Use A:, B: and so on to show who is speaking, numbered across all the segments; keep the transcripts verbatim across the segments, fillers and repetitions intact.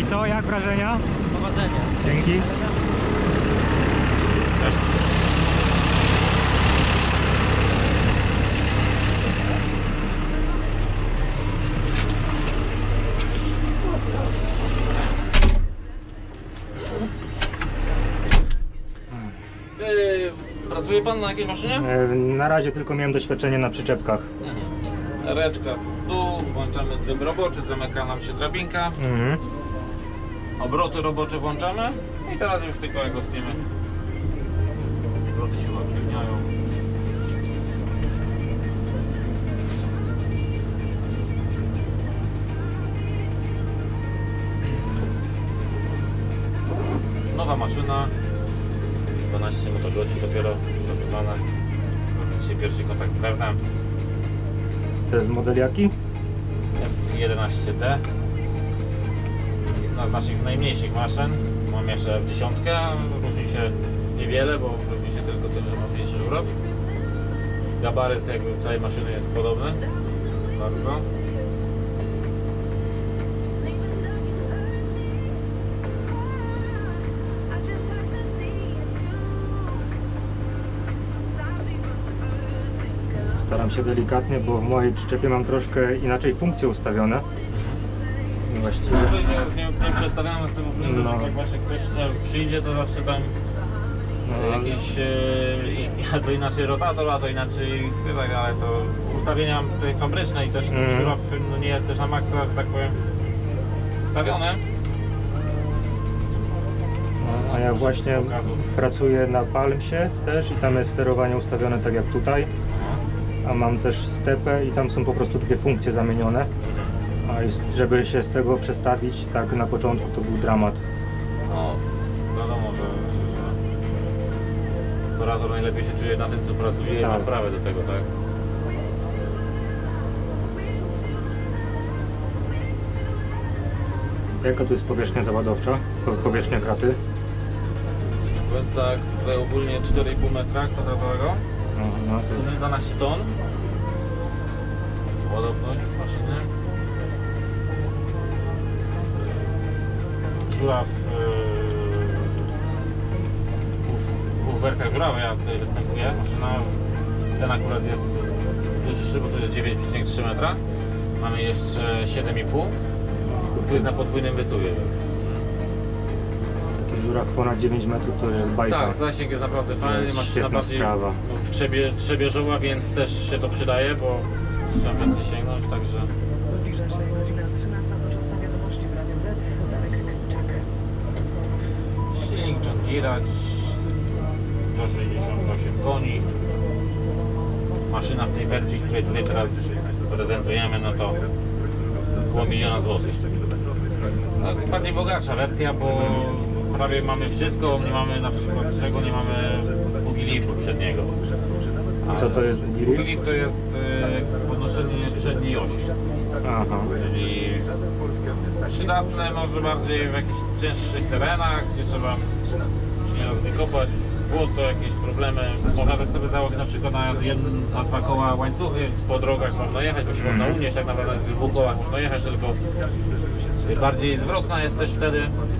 A: I co, jak wrażenia?
B: Powodzenia.
A: Dzięki. Cześć.
B: Yy, pracuje pan na jakiejś maszynie?
A: E, Na razie tylko miałem doświadczenie na przyczepkach.
B: Mhm. Reczka w dół, włączamy tryb roboczy, zamyka nam się drabinka.
A: Mhm.
B: Obroty robocze włączamy i teraz już tylko jak dotkniemy, obroty się uaktywniają. Nowa maszyna, dwanaście motogodzin dopiero pracowana. Dzisiaj pierwszy kontakt z drewnem.
A: To jest model jaki?
B: F jedenaście D. Jedna z naszych najmniejszych maszyn. Mam jeszcze F dziesięć, różni się niewiele, bo różni się tylko tym, że ma mniejszy żurow. Gabaryt jakby całej maszyny jest podobny. Bardzo.
A: Staram się delikatnie, bo w mojej przyczepie mam troszkę inaczej funkcje ustawione. Właściwie.
B: Tutaj nie, już nie, nie przestawiamy z tego względu,
A: No.
B: że jak właśnie ktoś tam przyjdzie, to zawsze tam
A: No,
B: jakiś, e, a to inaczej rotator, a to inaczej tak, ale to ustawienia mam tutaj fabryczne i też ten
A: Mhm.
B: żuraw no, nie jest też na maksa, że tak powiem, ustawiony.
A: no, a ja właśnie pracuję na Palmsie też i tam jest sterowanie ustawione tak jak tutaj. A mam też stepę i tam są po prostu dwie funkcje zamienione. A jest, żeby się z tego przestawić, tak na początku to był dramat.
B: No, wiadomo, że, że, że operator najlepiej się czuje na tym, co pracuje i ma
A: Tak.
B: wprawę do tego, tak?
A: Jaka tu jest powierzchnia załadowcza? Po- Powierzchnia kraty?
B: Więc tak, tutaj ogólnie cztery i pół metra kwadratowego,
A: No, no, to...
B: dwanaście ton. Ładowność maszyny. Żuraw yy, w dwóch wersjach żurawa ja tutaj występuje. Maszyna ten akurat jest dłuższy, bo to jest dziewięć przecinek trzy metra. Mamy jeszcze siedem i pół. Tu jest na podwójnym wysuwie.
A: Taki żuraw ponad dziewięć metrów to już jest bajka.
B: Tak, zasięg jest naprawdę fajny.
A: jest
B: Maszyna
A: świetna
B: bardziej
A: sprawa.
B: no, w trzebie, trzebieżoła, więc też się to przydaje, bo trzeba więcej sięgnąć, także.
C: Zbliża się godzina trzynasta, to czas na wiadomości w Radio Z. Darek Klimczak.
B: Silnik John Deere, sto sześćdziesiąt osiem koni. Maszyna w tej wersji, której tutaj teraz prezentujemy, no to około miliona złotych. No, bardziej bogatsza wersja, bo prawie mamy wszystko, nie mamy na przykład czego nie mamy bugi liftu przedniego. A
A: Co to jest bugi lift?
B: Bugi lift to jest e, podnoszenie przedniej osi.
A: Aha.
B: Czyli przydatne może bardziej w jakichś cięższych terenach, gdzie trzeba się nieraz wykopać, błoto, jakieś problemy. Można też sobie założyć na przykład na, jedno, na dwa koła łańcuchy, po drogach można jechać, bo się można unieść, tak naprawdę w dwóch kołach można jechać, tylko bardziej zwrotna jest też wtedy.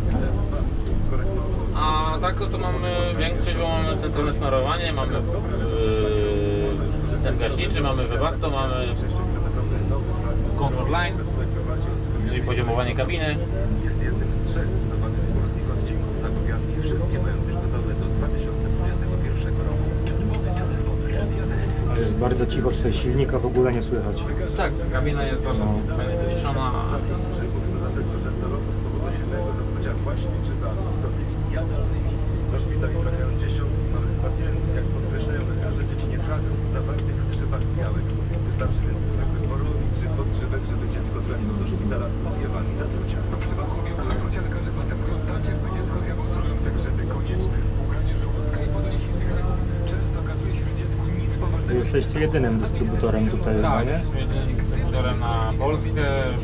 B: A tak to mamy większość, bo mamy centralne smarowanie, mamy yy, system gaśniczy, mamy Webasto, mamy Comfort Line, czyli poziomowanie kabiny.
D: Jest jednym z trzech budowanych górskich odcinków zapowiadki. Wszystkie mają być gotowe do dwa tysiące dwudziestego pierwszego roku. Czerwony telefon Radia Z.
A: Ale jest bardzo cicho, tutaj silnika w ogóle nie słychać.
B: Tak, kabina jest bardzo
A: No.
B: fajnie wyciszona.
D: Przywód dodatek do co roku z powodu silnego zatrucia płaśniczyna tymi jadalnymi. Do szpitali trafiają dziesiątki małych pacjentów. Jak podkreślają lekarze, dzieci nie trafią do zawartych w krzywach białek. Wystarczy więc zwykły porównik czy podgrzewek, żeby dziecko trafiło do szpitala z objawami zatrucia.
E: W przypadku objawów zatrucia lekarze postępują tak, jakby dziecko zjadło trujące grzyby. Konieczne jest płukanie żołądka i podanie silnych leków. Często okazuje się, że dziecku nic poważnego się
A: Jesteście jedynym dystrybutorem tutaj, no
B: Tak,
A: nie?
B: jesteśmy jedynym dystrybutorem na Polskę,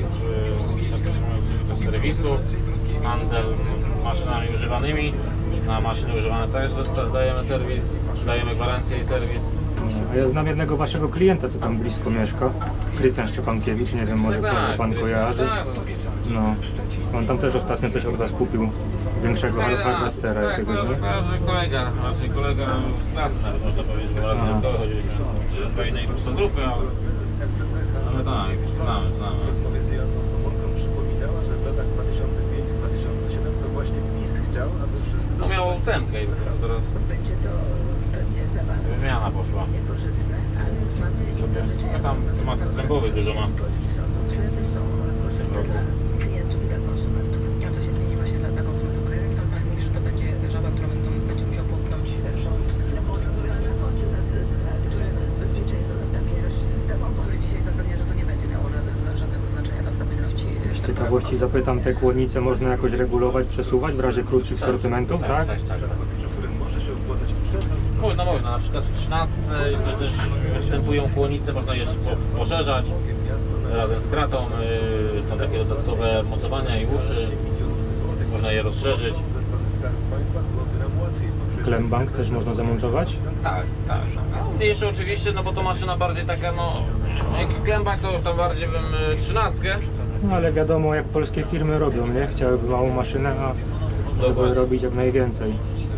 B: do serwisu, handel maszynami używanymi. Na maszyny używane też dajemy serwis, dajemy gwarancję i serwis.
A: A ja znam jednego waszego klienta, co tam blisko mieszka. Krystian Szczepankiewicz, nie wiem, może
B: Tak,
A: pan
B: Krystian,
A: kojarzy.
B: tak,
A: No, on tam też ostatnio coś od was kupił, większego
B: tak,
A: Harvestera
B: tak,
A: jakiegoś,
B: tak,
A: nie?
B: kojarzy kolega, raczej kolega z klasy nawet można powiedzieć, bo razem
A: Aha.
B: do szkoły chodziliśmy, czy do innej grupy, ale, ale tak, znamy, znamy.
D: W rozmowie z Joanną Komorką przypominała, że w latach dwa tysiące piąty do dwa tysiące siódmego to właśnie PiS chciał, aby wszyscy
B: No miał ósemkę i po prostu teraz
F: Będzie to pewnie dla Pana
B: zmiana poszła.
F: niekorzystne, ale już mamy inne rzeczy.
B: A tam tematów zębowych dużo ma.
F: Polski sądu, które też są korzystne dla klientów i dla konsumentów.
C: A co się zmieni właśnie dla, dla konsumentów? Bo z jednej strony Pan mówi, że to będzie żaba, którą będą, będzie musiał połknąć rząd.
F: No bo on na końcu zasady, z bezpieczeństwa stabilności systemowej.
C: Ale dzisiaj zapewnia, że to nie będzie miało żadne, żadnego znaczenia dla stabilności.
A: Z ciekawości zapytam, te kłonice można jakoś regulować, przesuwać w razie krótszych sortymentów, tak?
B: Tak, tak, tak.
D: o którym może się opłacać przetarg.
B: Można, można. Na przykład w trzynastce też, też występują kłonice, można je po- poszerzać razem z kratą. Yy, są takie dodatkowe mocowania i uszy. Można je rozszerzyć.
D: Ze strony Skarbu Państwa byłoby nam łatwiej podkreślić.
A: Klembank też można zamontować?
B: Tak, tak. No, mniejsze oczywiście, no bo to maszyna bardziej taka, no jak Klembank to już tam bardziej bym y, trzynastkę.
A: No ale wiadomo jak polskie firmy robią, nie? Chciałyby małą maszynę, a żeby
B: Dokładnie.
A: robić jak najwięcej.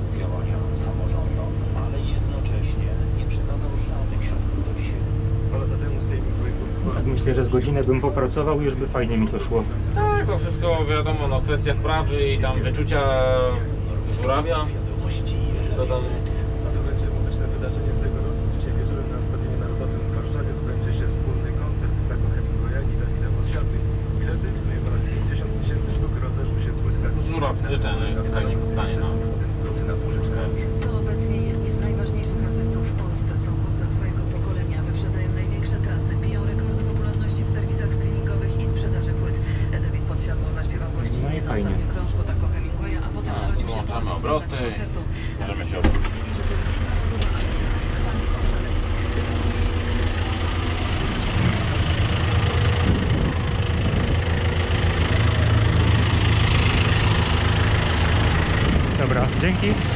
D: Dwa lata temu Sejmik Województwa
A: Tak myślę, że z godzinę bym popracował i już by fajnie mi to szło.
B: Tak, to wszystko wiadomo, no kwestia wprawy i tam wyczucia żurawia. To tam
D: To będzie muzyczne wydarzenie tego roku. Dzisiaj wieczorem na Stadionie Narodowym w Warszawie odbędzie się wspólny koncert Tego Hemingwaya i Dawida Podsiadły. Bilety w sumie ponad pięćdziesiąt tysięcy sztuk rozeszły się błyskawicznie.
B: żuraw, nie ten, tak nie dostanie, no.
D: Wkrótce na Półrzeczkę.
C: To obecnie jedni z najważniejszych artystów w Polsce. Są głosem swojego pokolenia. Wyprzedają największe trasy, biją rekordy popularności w serwisach streamingowych i sprzedaży płyt. Dawid Podsiadło zaśpiewał gościnnie
A: No i
C: na
A: fajnie.
C: ostatnim krążku Taco Hemingwaya, a potem
B: A,
C: narodził się
B: wyłączamy
C: pomysł
B: obroty.
C: na koncertu.
B: Możemy się odwrócić.
A: Dobra, dzięki.